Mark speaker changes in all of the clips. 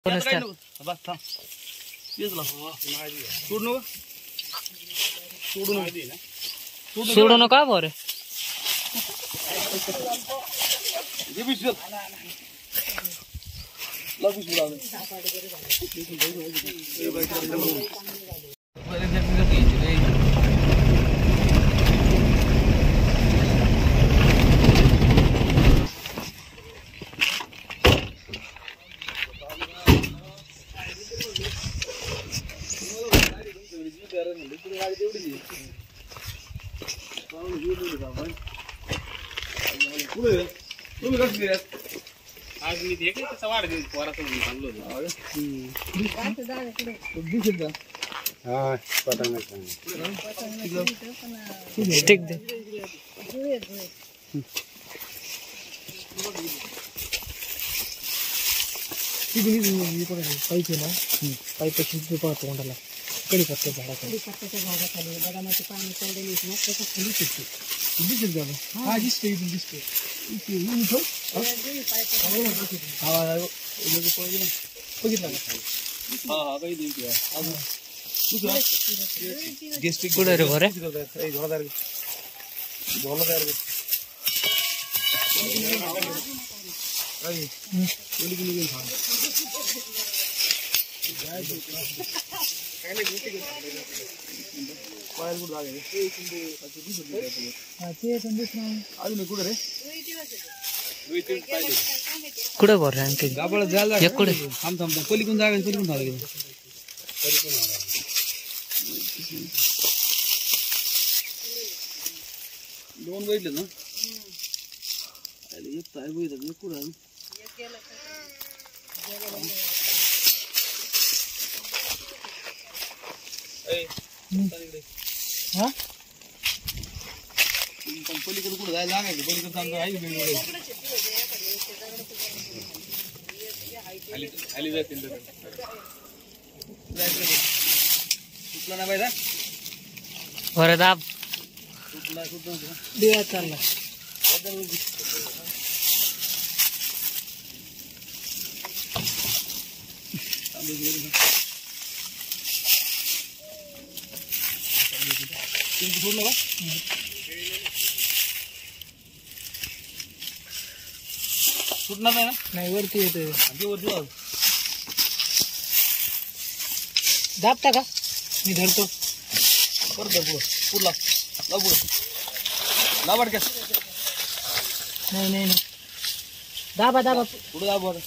Speaker 1: बस थांब येच ला सोडू नका
Speaker 2: सोडू नका बरं
Speaker 1: ये भी चल लागू सुरा आज मी देखील त्याचा वाढ घेऊन पोराचं म्हणून चाललो
Speaker 2: स्टिक दे पाईप आहे ना पाईप शिंपी पाहतो कोणाला कडीपत्त्याच्या झाडाखाली बदामाचे पाणी पडलेली ना त्याच्या खाली शिकते दिसेल का हा दिसते इथून दिसते बघितलं गेस्टिक कुठे रे बरे कुठे भर गाबळ झाला कुठे थांब थांब पलीकडून जागा पलीकडून झालं दोन बैठले ना एक ताय बैठत एक कुठं हा पलीकडे कुठं जायला लागायचं पलीकडे चांगलं आहे खाली जातील सुटला ना पाहिजे बरं दाब
Speaker 1: सुटला सुटला
Speaker 2: दिवा चालला
Speaker 1: सोडलं का सुटणार नाही ना
Speaker 2: नाही वरती येते
Speaker 1: वरती
Speaker 2: दाबता का मी धरतो
Speaker 1: परत पुढं पुढला लाव पुढं लाव अडक्या
Speaker 2: नाही नाही नाही दाबा दाबा
Speaker 1: पुढं दाब बरं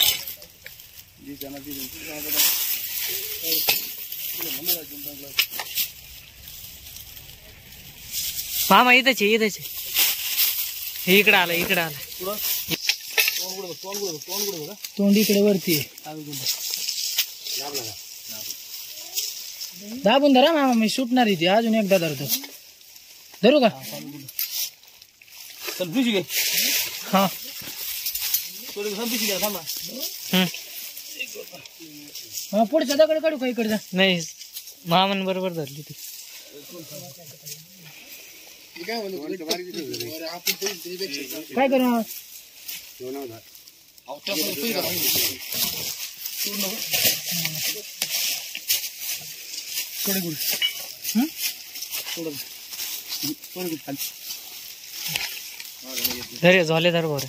Speaker 2: मामा इथंच आहे इथंच आहे हे इकडं आलं इकडं आलं तोंड इकडे वरती दाबून धरा मामा मी सुटणार इथे अजून एकदा धरतो धरू का
Speaker 1: चल पिशी घे
Speaker 2: हा
Speaker 1: पिशी घ्या थांबा
Speaker 2: हा पुढच्या दगड काढू का इकडचा नाही मामान बरोबर धरली ती काय करू धरे झाले धर बरं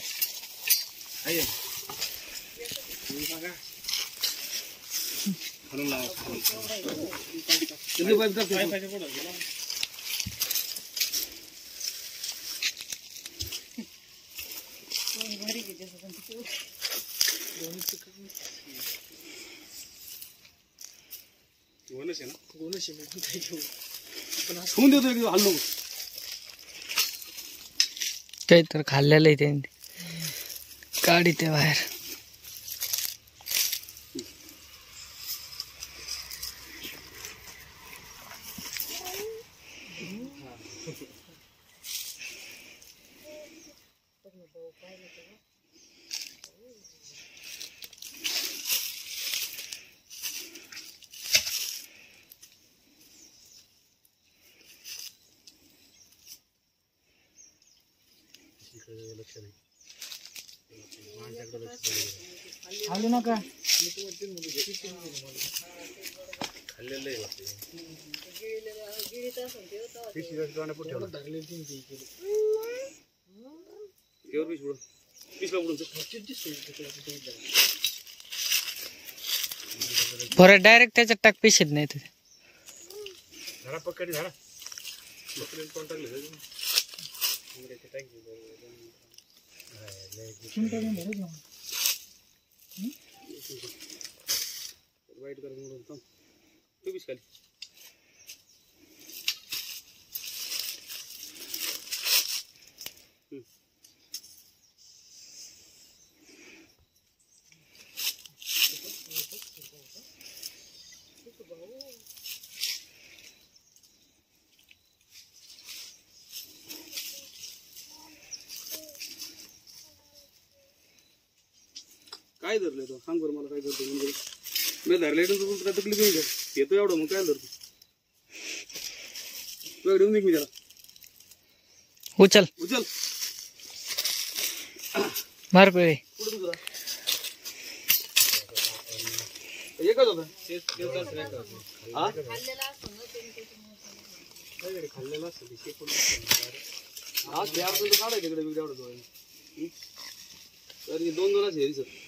Speaker 2: काही तर खाल्लेलं आहे त्यांनी काढी ते बाहेर लक्ष नाही. आलू नका बरं डायरेक्ट त्याच्यात टाक पिशीत नाही ते
Speaker 1: झाडा पकडी झाडा पकडून कोण टाकले वाईट कर म्हणून थांब तू बीस खाली काय धरले तो सांग बरं मला काय करतो म्हणजे मी धरले तर तकलीफ नाही येतो एवढं मग काय धरतो तू घेऊन निघ मी त्याला
Speaker 2: उचल
Speaker 1: उचल
Speaker 2: मार पिळे
Speaker 1: कुठं तुझा एकच होता हा खाल्लेला असतं हा ते अर्थ काढायचं तिकडे बिकडे एवढं तर दोन दोनच हे सर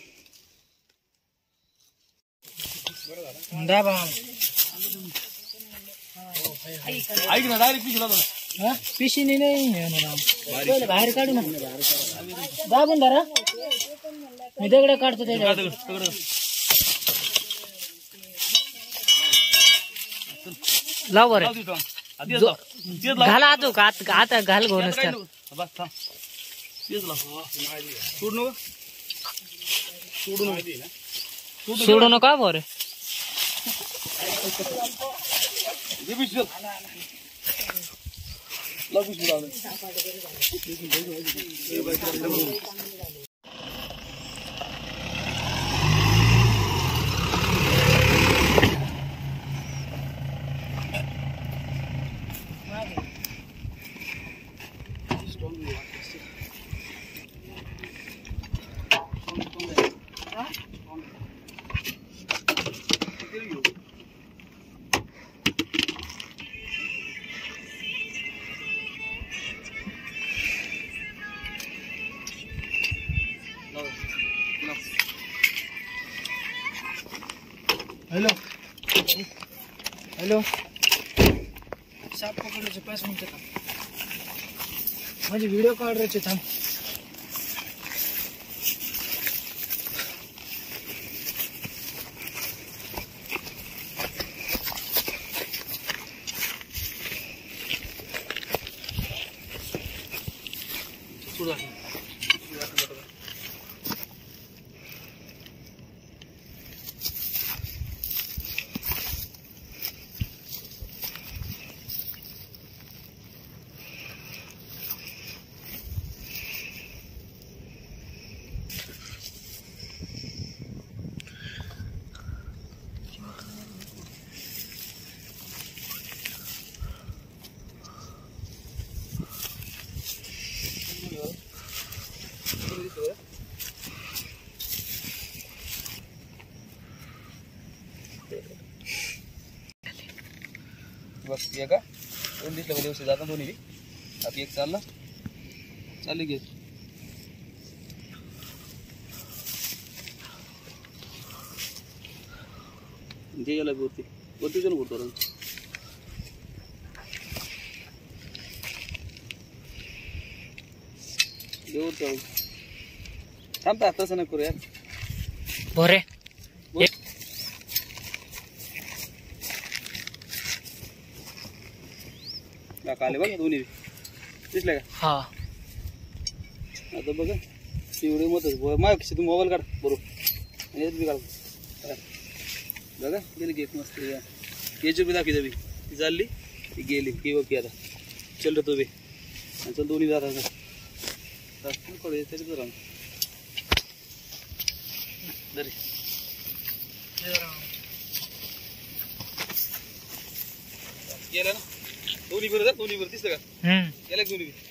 Speaker 1: ऐक ना डायरेक्ट पिशला
Speaker 2: पिशीने नाही बाहेर काढू ना दाबून धरा मी दगड काढतो त्याच्या लाव बरं घाला आजू आता घाल घेऊनच सोडू नका बरं हॅलो हॅलो साप पकडायचे 5 मिनिटं थांब माझे व्हिडिओ काढायचे थांब
Speaker 1: बस ये का दोन दिसले मध्ये दिवस जाता दोन्ही आता एक चालला चालली घे जे याला बोलते बोलते जण बोलतो देऊ तर थांबता तसं नाही करू यार
Speaker 2: बरे
Speaker 1: काले बघ दोन्ही दिसले का
Speaker 2: हा
Speaker 1: आता बघा एवढे मत माझ्या तू मोबाईल काढ बरोबर आणि काढ बघा गेली की एक मस्त याची बी दाखवी जावी ती चालली ती गेली की बघ की आता चल रे तो बी आणि चल दोन्ही जातात त्याच्यात राहून दरे गेला ना दोन्ही बरं दिसलं का गेला दोन्ही